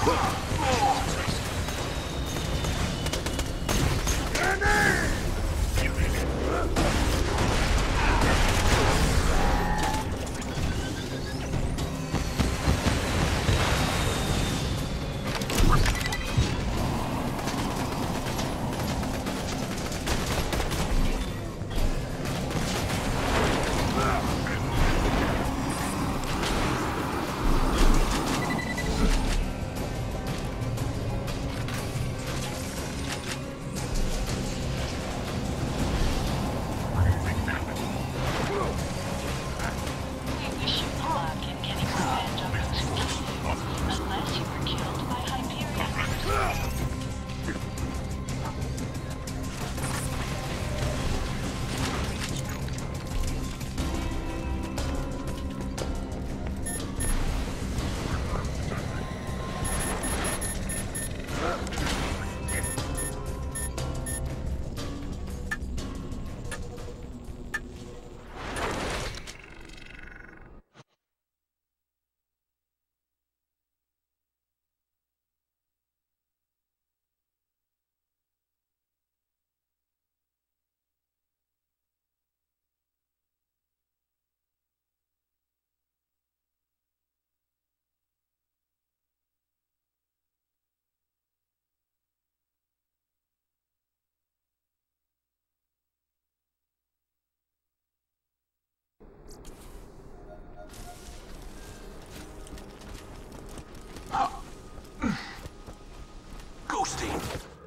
Ghosting.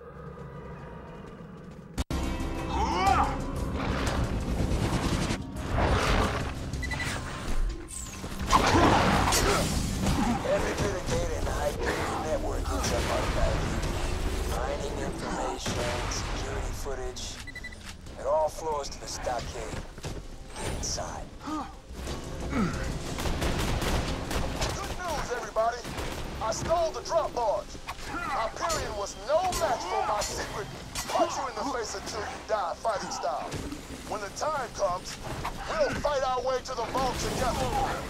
Every bit of data in the Hyperion network gets up automatically. Mining information, security footage. It all flows to the stockade. Get inside. Good news, everybody! I stole the drop barge. Hyperion was no match for my secret punch you in the face until you die fighting style. When the time comes, we'll fight our way to the vault together.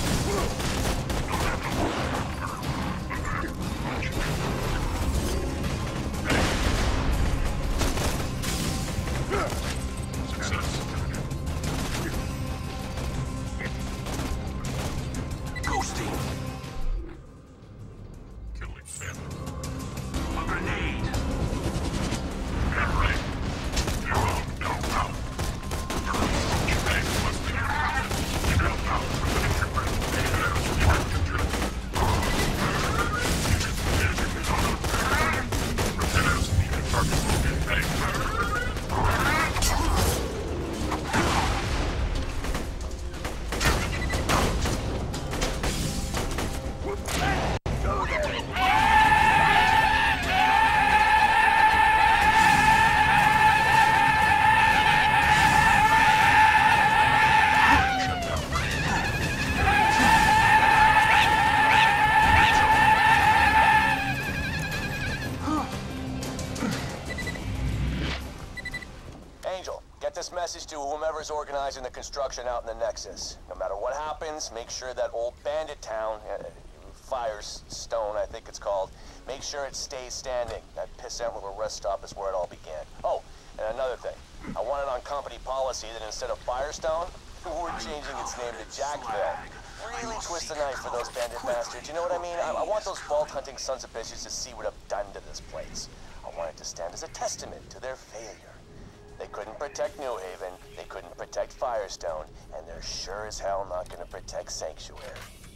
this message to whomever's organizing the construction out in the Nexus. No matter what happens, make sure that old bandit town, Firestone, I think it's called, make sure it stays standing. That pissant little rest stop is where it all began. Oh, and another thing. I want it on company policy that instead of Firestone, we're changing its name to Jackville. Really twist the knife for those bandit bastards, you know what I mean? I want those vault-hunting sons of bitches to see what I've done to this place. I want it to stand as a testament to their failure. They couldn't protect New Haven, they couldn't protect Firestone, and they're sure as hell not gonna protect Sanctuary.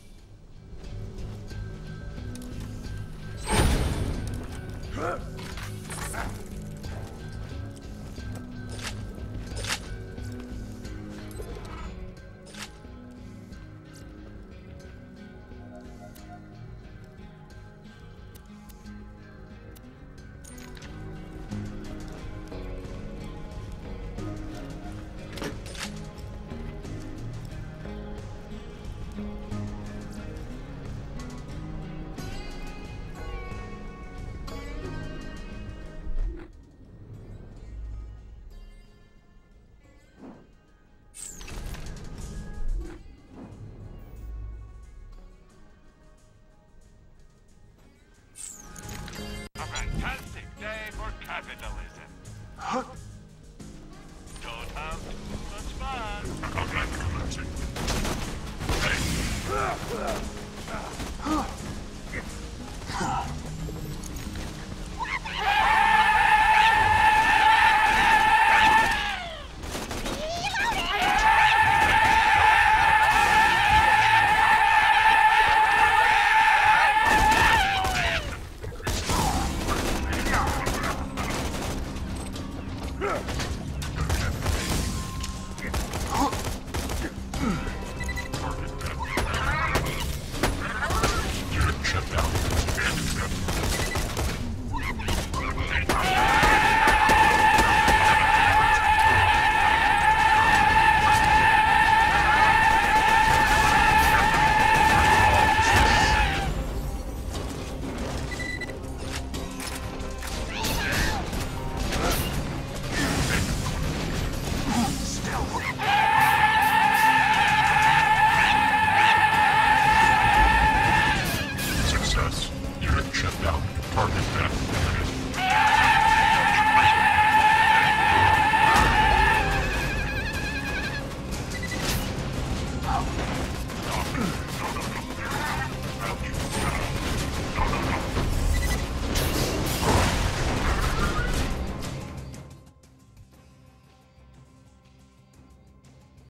Capitalism. Huh? Don't have too much fun. Okay,